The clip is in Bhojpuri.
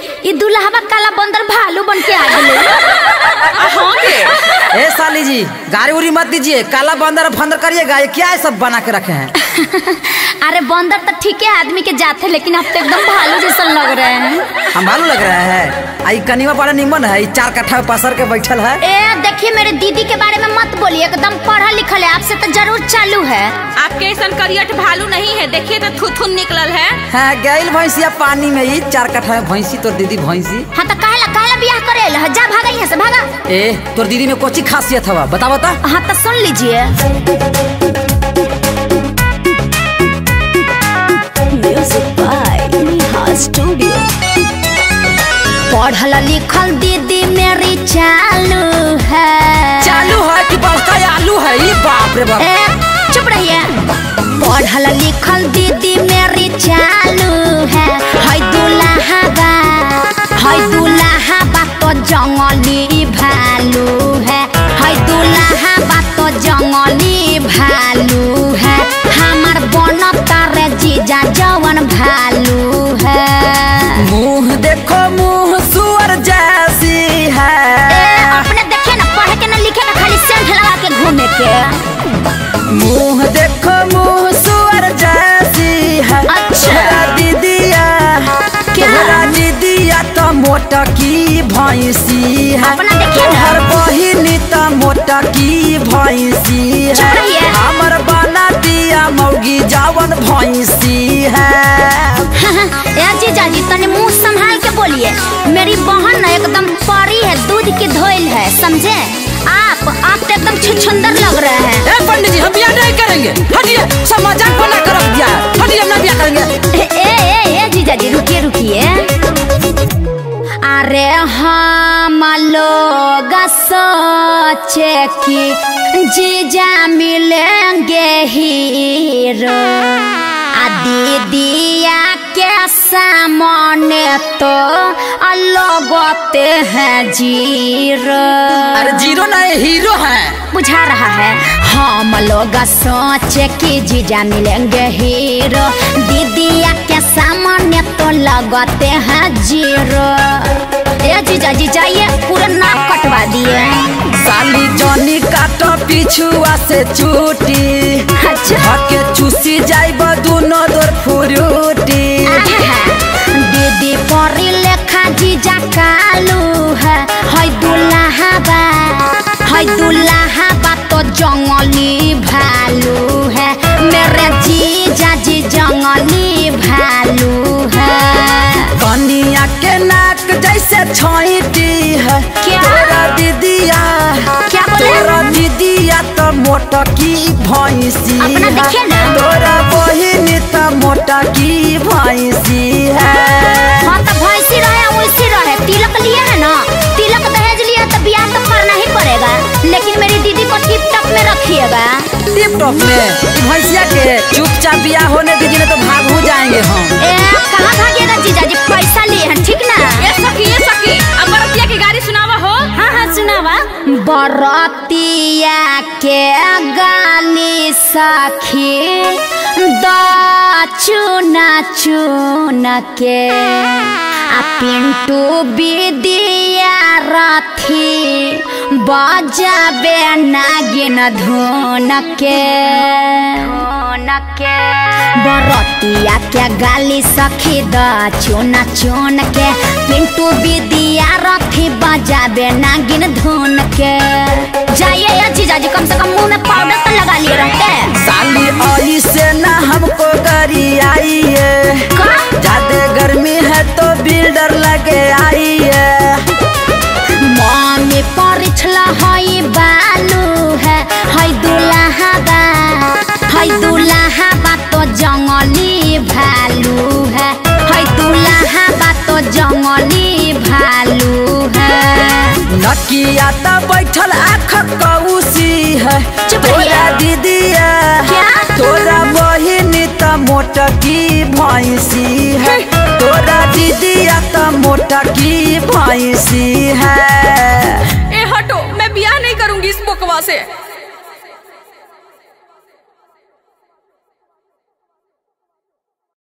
ये दुल्हवा काला बंदर भालू बन के आ गए। ए साली जी गाड़ी उड़ी मत दीजिए, काला बंदर फंदर करिएगा। ये क्या है सब बना के रखे हैं? अरे बंदर तो ठीक है आदमी के जाते, लेकिन आप तो एकदम भालू जैसा लग रहे हैं। हम भालू लग रहे हैं? आई कनिवा बड़ा निमन है, 4 कट्ठा में पसर के बैठल है। ए देखिए मेरे दीदी के बारे में मत बोलिए, एकदम पढ़ा लिखल है, आपसे तो जरूर चालू है। आपके ऐसा करियट भालू नहीं है, देखिए तो थुथुन निकलल है। हाँ गैल भैंसिया पानी में ही 4 कट्ठा में भैंसी तोर दीदी भैंसी। हाँ तो काला बियाह करे जा, भागा यहाँ से भागा। ए तोर दीदी में कोची खासियत हवा बता बता। हाँ तो सुन लीजिए। Music by Neha studio. पढ़ल लिखल दीदी मेरी चालू है। चालू है कि बड़का आलू है? ये बाप रे बाप। चुप रहिए। पढ़ल लिखल दीदी मेरी चालू है। दुल्हा बा तो जंगली भालू है। दुल्हा बा तो जंगली भालू है। हमार बनता रे जीजा जवन भालू है। मुँह देखो मुँह सुअर जैसी है। अपने देखे ना, पढ़े के ना लिखे ना, खाली सेंध लगा के घूमे के। मुँह देखो मुँह सुअर जैसी है। अच्छा दीदिया क्या दीदिया तो मोटा की भैंसी है। अपना देखिए ना। हर बहिनी तो मोटा की भैंसी है। हमर बना दिया मौगी जावन भैंसी है। जीजा जी तने मुँह संभाल के बोलिए। मेरी बहन ना एकदम परी है, दूध की धोइल है, समझे? आप तो एकदम छुछुंदर लग रहे हैं। ए पंडित जी हम ब्याह नहीं करेंगे, हटिए। सब मजाक बना कर रख दिया है, हटिए हम नहीं ब्याह करेंगे। ए जीजा जी रुकिए। अरे हम लोग सोचे कि जीजा मिलेंगे हीरो, दीदिया के सामने तो लगते हैं जीरो। अरे जीरो नहीं हीरो है। बुझा रहा है। हम लोग सोचे कि जीजा मिलेंगे हीरो, दीदिया के सामने तो लगते हैं जीरो। ए जीजा जी जाइए, पूरा नाक कटवा दिए। साली जॉनी काटो पिछुआ से चूटी। अच्छा के चूसी जाइब दोनों दौर फुरूटी। दीदी परी लेखा जीजा कालू है। दुल्हा बा तो जंगली भालू है। मेरे जीजा जी जंगली भालू है। कनिया के नाक जैसे छोटी है। क्या? तेरा दीदिया क्या बोले? तेरा दीदिया तो मोटा की भैंसी अपना देखिए ना। तोरा बहिनी तो मोटा की भैंसी है। हाँ तो भैंसी रहे वैसी रहे, तिलक लिए है ना, तिलक दहेज लिया तो ब्याह तो करना ही पड़ेगा, लेकिन मेरी दीदी को टिप टॉप में रखिएगा। टिप टॉप में? भैंसिया के चुपचाप ब्याह होने दीजिए, नहीं तो भाग हो जाएंगे हम। कहाँ भागिएगा जीजा जी, पैसा लिए हैं ठीक ना? ये सखी अब बरतिया की गाड़ी सुनावा हो। हाँ सुनावा। बरतिया के गाली सखी चुन के पिंटू बिदिया रथी बजाबे नागिन धुन के। बरतिया के गाली सखी चुन के पिंटू बिदिया रथी बजाबे नागिन धुन के। जाइए जीजा जी, कम से कम मुंह में पाउडर तो लगा लिए रहते। साली आई से ना हमको गरी आई है। ज्यादा गर्मी है तो बिल्डर लगे आई है। मम्मी परिछला हई बालू है। दुल्हा बा तो जंगली भालू है। दुल्हा बा तो जंगली भालू है। नकिया तो बैठल आँख कौसी है। तोरा दीदिया तोरा बहिनी तो मोटा की भैंसी है। तोरा दीदिया तो मोटा की भैंसी है। ए हटो, मैं ब्याह नहीं करूंगी इस बकवा से।